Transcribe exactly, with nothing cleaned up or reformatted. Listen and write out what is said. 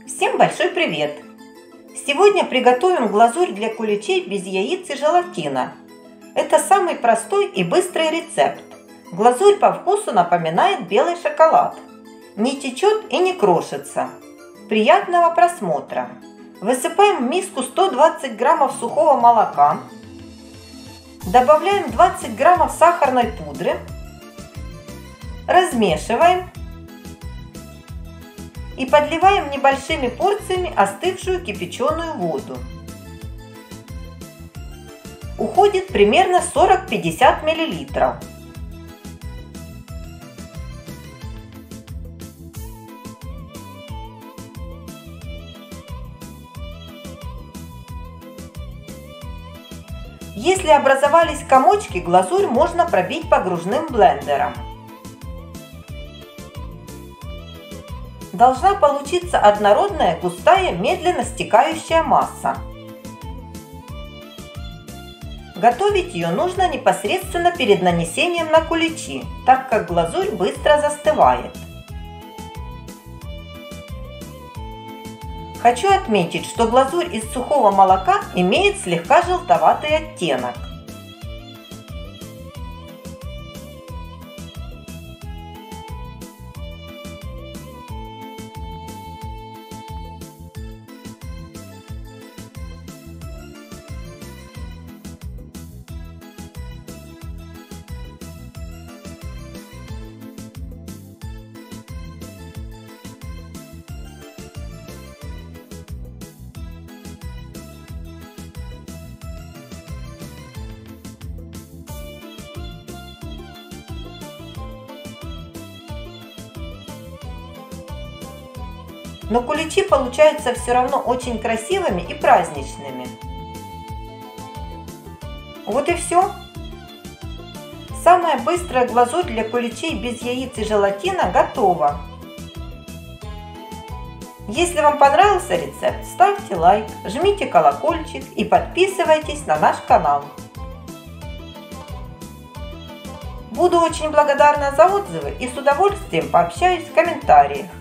Всем большой привет! Сегодня приготовим глазурь для куличей без яиц и желатина. Это самый простой и быстрый рецепт. Глазурь по вкусу напоминает белый шоколад. Не течет и не крошится. Приятного просмотра! Высыпаем в миску сто двадцать граммов сухого молока. Добавляем двадцать граммов сахарной пудры. Размешиваем. И подливаем небольшими порциями остывшую кипяченую воду. Уходит примерно сорок-пятьдесят миллилитров. Если образовались комочки, глазурь можно пробить погружным блендером. Должна получиться однородная, густая, медленно стекающая масса. Готовить ее нужно непосредственно перед нанесением на куличи, так как глазурь быстро застывает. Хочу отметить, что глазурь из сухого молока имеет слегка желтоватый оттенок. Но куличи получаются все равно очень красивыми и праздничными. Вот и все. Самая быстрая глазурь для куличей без яиц и желатина готова. Если вам понравился рецепт, ставьте лайк, жмите колокольчик и подписывайтесь на наш канал. Буду очень благодарна за отзывы и с удовольствием пообщаюсь в комментариях.